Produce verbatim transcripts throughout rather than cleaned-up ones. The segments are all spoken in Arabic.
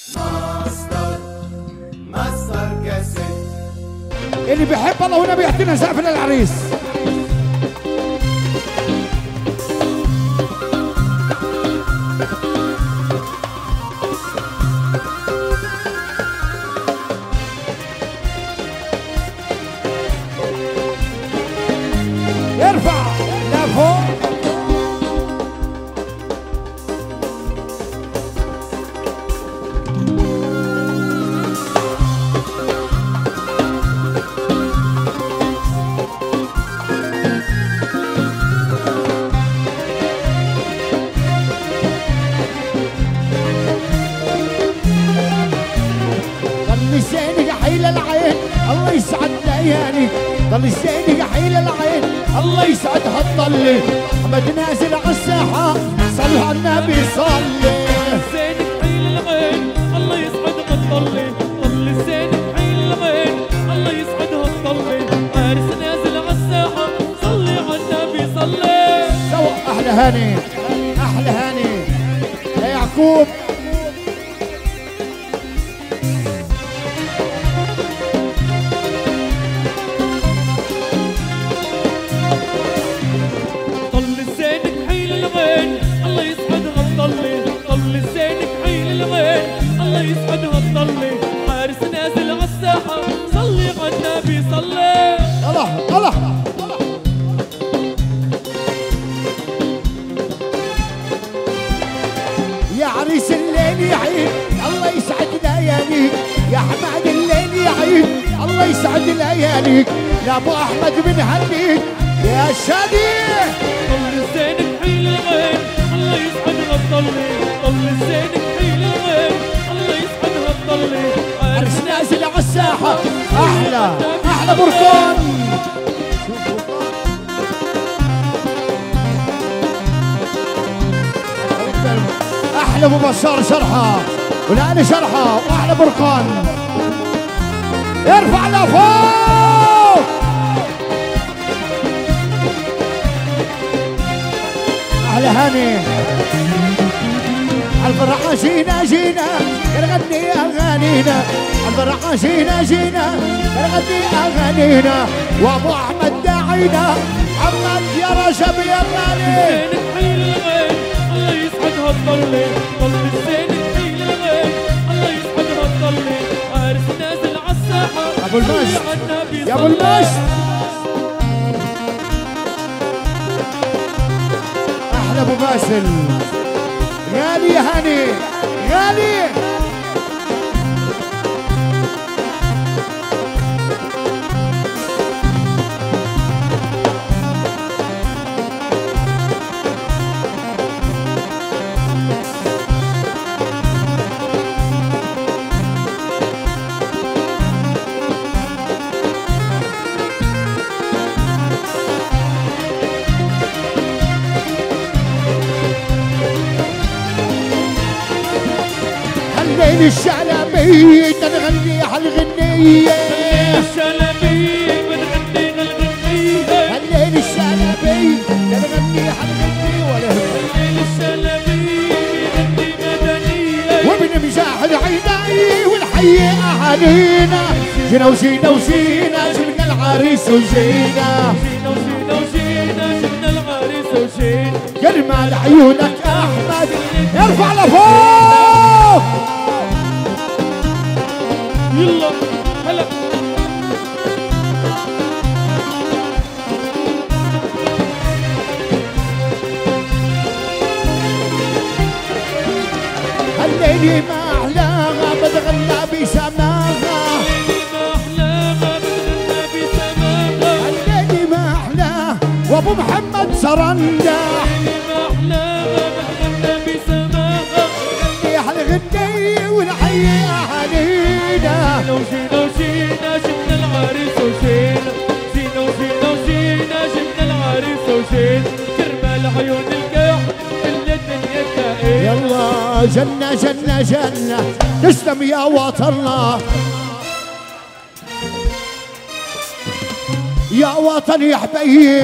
ماستر ماستر كاسيت. اللي بيحب الله والنبي يعطينا سقف للعريس. ارفع لفوق. الله يسعد ليالي، ضل الزين يحيل العين، الله يسعد هالطلي، احمد نازل على الساحة، صلى على النبي صلي. الزين يحيل العين، الله يسعد هالطلي، ضل الزين يحيل العين، الله يسعد هالطلي، عرس نازل على الساحة، صلي على النبي صلي. سوا احلى هاني، احلى هاني يا يعقوب. يسعد هالطلي، حارس نازل على الساحة، صلي على النبي صلي. الله الله يا عريس الليل يعيد، الله يسعد لياليك، يا حماد الليل يعيد، الله يسعد لياليك، يا ابو احمد بنهنيك يا شادي. طل الزين بحيل الغين، الله يسعد هالطلي، طل الزين بحيل الغين، الله يسعد هالطلي، عرس نازل على الساحة. احلى احلى بركان. احلى ابو بشار شرحه والان شرحه واحلى بركان. ارفع لفوق. احلى هاني الفرحة جينا جينا نغني اغانينا، الفرحة جينا جينا نغني اغانينا، وابو احمد داعينا محمد يا رجب يا غالي. الزين بحيل الغين، الله يسعد هالطلي، طل الزين بحيل الغين، الله يسعد هالطلي، عارس نازل على الساحة، ابو المجد يا ابو المجد. احلى ابو باسل غالي هاني غالي. الليل الشلبي تنغني هالغنية، الشلبي بنغني هالغنية، الليل الشلبي تنغني هالغنية، الليل الشلبي بنغني مدنية، ومن مجاهد عيني والحي أهالينا، جينا وجينا وجينا جبنا العريس وجينا، جينا وجينا وجينا جبنا العريس وجينا، جرمال عيونك أحمد ارفع لفوق. يلا هلا. الليل ما أحلاها بتغنى بسماها، الليل ما أحلاها بتغنى بسماها، الليل ما أحلاه وأبو محمد سرندا، الليل ما أحلاها بتغنى بسماها، يا هالغنية ونحيي أهالينا، جينا وجينا وجينا جبنا العريس وجينا، جينا وجينا وجينا جبنا العريس وجينا، كرمال عيون القاع كل الدنيا كائن. يلا جنة جنة جنة تسلم يا وطننا، يا وطن يا حبيب،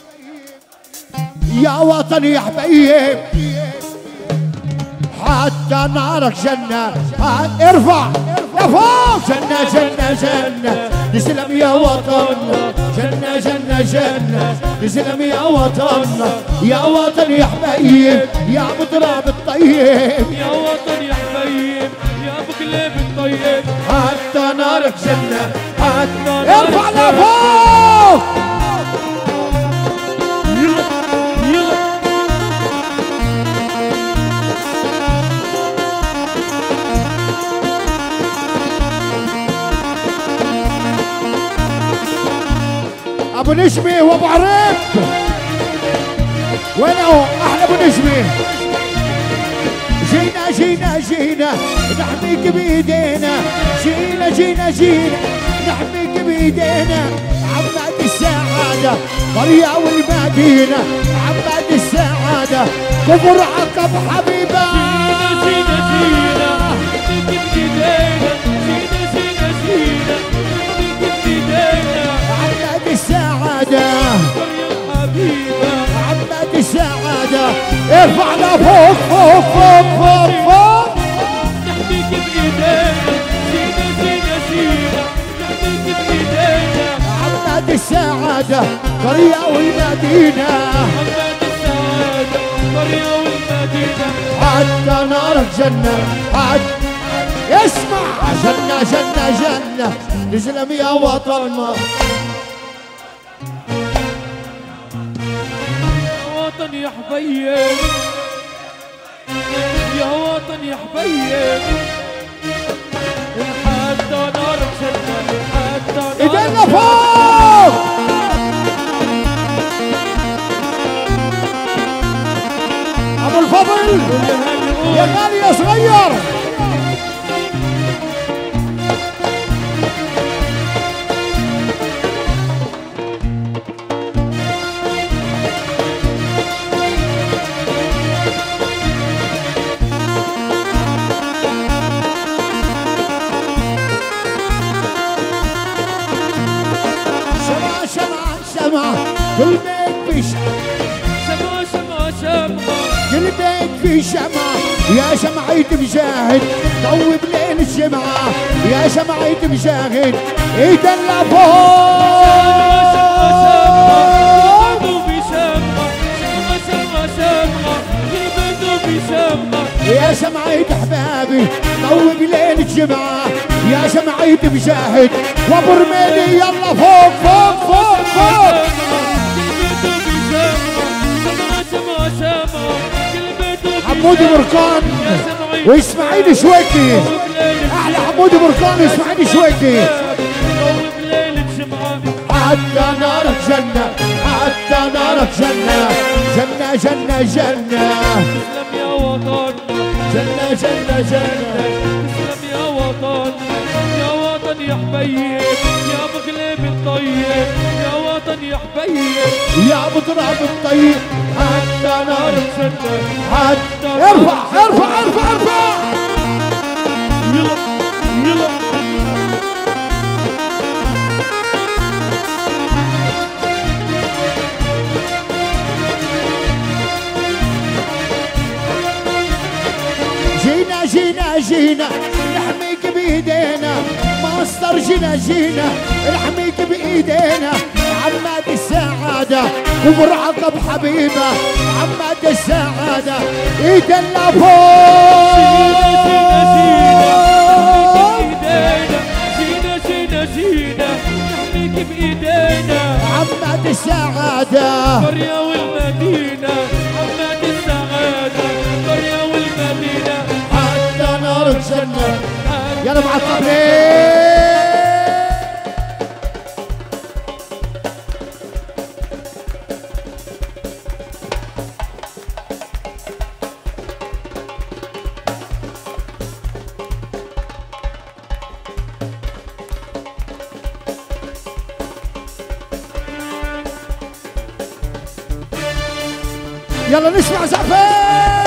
يا وطن يا حبيب، حتى حتى نارك جنة ارفع لفوق جنة جنة جنة تسلم يا وطن جنة جنة جنة تسلم يا وطن يا وطن يا حبيب يا ابو تراب الطيب يا وطن يا حبيب يا ابو قلب الطيب حتى نارك جنة حتى ارفع لفوق يلا يلا ابو نجمي وابو عريب وين هو احلى ابو نجمي جينا جينا جينا نحميك بايدينا جينا جينا جينا نحميك بايدينا عماد السعادة قرية والمدينة عماد السعادة كبر عقب حبيبة جينا جينا نحميك بايدينا جينا جينا جينا نحميك بايدينا عماد السعادة يا حبيبة عماد السعادة ارفع لفوق فوق فوق فوق فوق نحميك بايدينا جينا جينا جينا نحميك بايدينا عماد السعادة قرية والمدينة عماد السعادة قرية والمدينة حتى نارك جنة حتى اسمع جنة جنة جنة نسلم يا وطن وطن يا حبيب يا وطن يا حبيب حتى نارك جنة حتى ايدينا نارك فوق ابو الفضل يا غالي يا صغير شمع شمع شمع كل بيت في شمع شمع شمع شمع كل بيت في شمع يا شمعة مجاهد ضوي بليل الجمعة يا شمعة مجاهد ايدنا فوق يا شمعة حبابي ضوي بليل الجمعة يا شمعة مجاهد وابو رميلي يلا فوق فوق فوق فوق حمودي بركان واسماعيل شويكي احلى حمودي بركان واسماعيل شويكي حتى نارك جنة حتى نارك جنة جنة جنة جنة تسلم يا وطن جنة جنة جنة تسلم يا وطن يا وطن يا حبيب يا مقلب الطيب يا وطن يا حبيب يا ابو تراب الطيب حتى نارك جنة حتى ارفع ارفع ارفع ارفع يلا يلا جينا جينا جينا نحميك بايدينا ماستر جينا جينا نحميك بايدينا عماد السعادة كبر عقب حبيبة عماد السعادة ايدنا فوق جينا جينا جينا نحميك بايدينا عماد السعادة قرية والمدينة عماد السعادة قرية والمدينة حتى نار الجنة يلا مع الطبلين يلا نسمع زعفان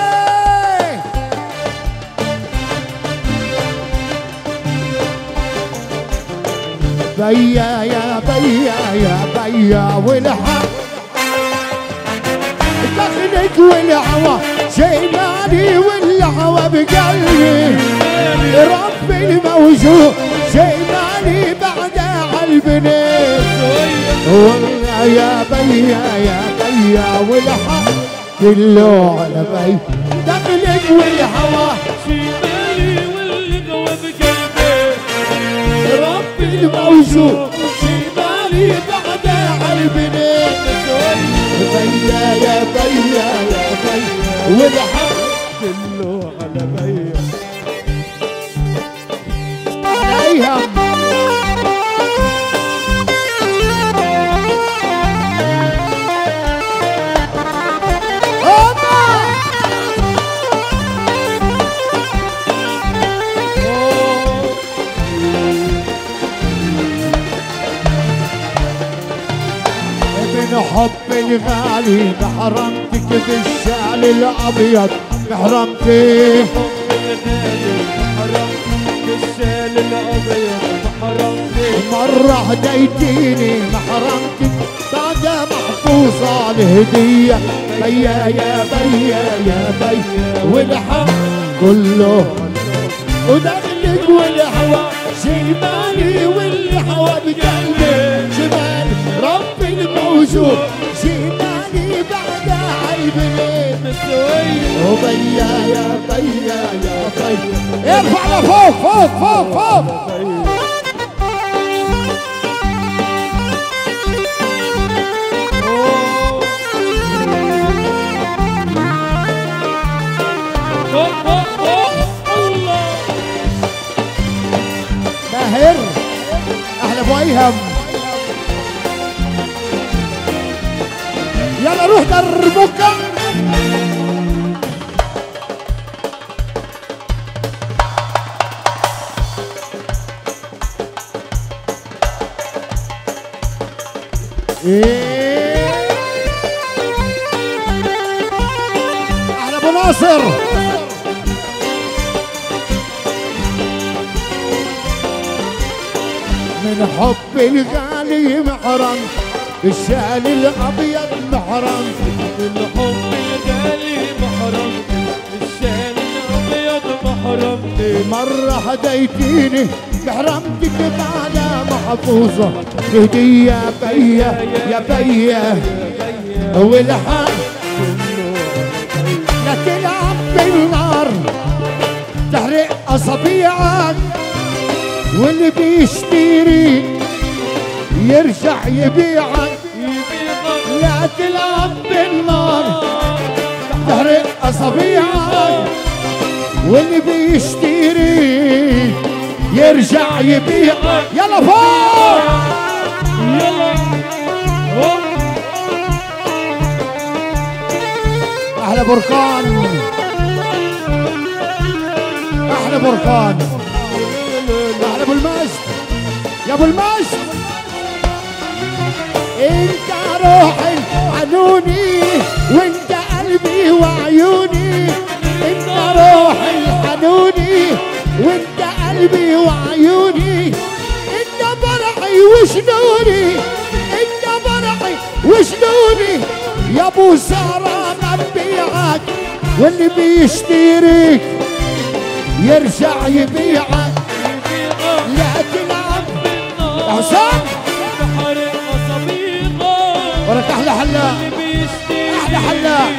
بيا يا بيا يا بيا والحق دخلك والهوى شيء ما بالي والهوى بقلبي ربي الموجود شي مالي بعد عالبني والله يا بيا يا بيا والحق كله على بي دخلك والهوى شي مالي والهوى بقلبي ربي الموجود شي مالي بعد عالبني بيا يا بيا يا بيا والحق كله على بيا ايهم من حب الغالي محرمتك بالشعل الابيض محرمتي بالشال الابيض محرمتي مرة هديتيني محرمتك بعدها محفوظة الهدية بيا يا بيا يا بيا والحق كله ودخلك والهوى شمالي والهوى بقلبي شمال ربي الموجود شمالي بعد عالبني وبيا يا بيا يا بيا ارفع لفوق فوق فوق فوق ماهر احلى ابو ايهم يلا روح دربك ايه احلى ابو ناصر من حب الغالي محرم الشال الابيض محرم الحب الغالي محرمتي الشال الابيض محرمتي مرة هديتيني محرمتك بعدها محفوظة هدية بيا يا بيا والحق لا تلعب بالنار تحرق اصابيعك واللي بيشتري يرجع يبيعك لا تلعب بالنار تحرق اصابيعك واللي بيشتري يرجع يبيعك يلا فوق يلا احلى بركان احلى بركان احلى ابو المجد يا ابو المجد انت روحي حنوني وانت قلبي وعيوني انت روحي حنوني وانت قلبي وعيوني انت فرحي وشنوني انت فرحي وشنوني يا ابو سارة مبيعك واللي بيشتريك يرجع يبيعك لا تلعب حسام تحرق اصابيعك ورك احلى حلاق احلى حلاق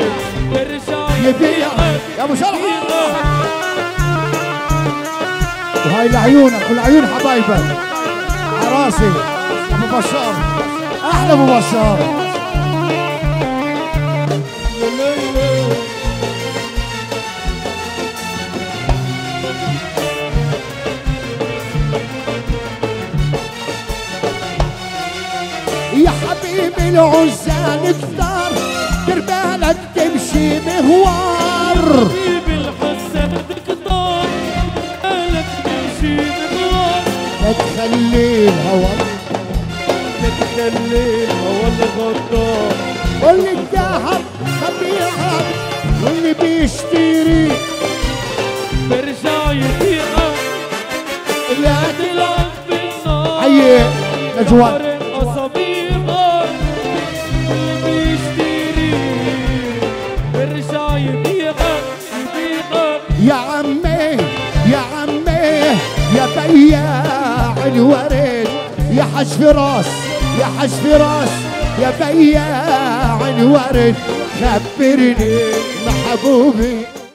يبيعك يا ابو شرحه وهاي لعيونك ولعيون حبايبك عراسي ابو بشار احلى ابو بشار يا حبيبي العزال كتار دربالك تمشي مهوار حبيبي الحسن كتار بالك تمشي مهوار لا تخلي الهوى لا تخلي الهوى الغدار واللي الذهب خبيعك واللي بيشتري برجع يبيعك لا تلعب بالنار عيي نجوان أصابيعك اللي بيشتري برجع يبيعك يا بياع الورد يا حج في راس يا حج في راس يا بياع الورد خبرني محبوبي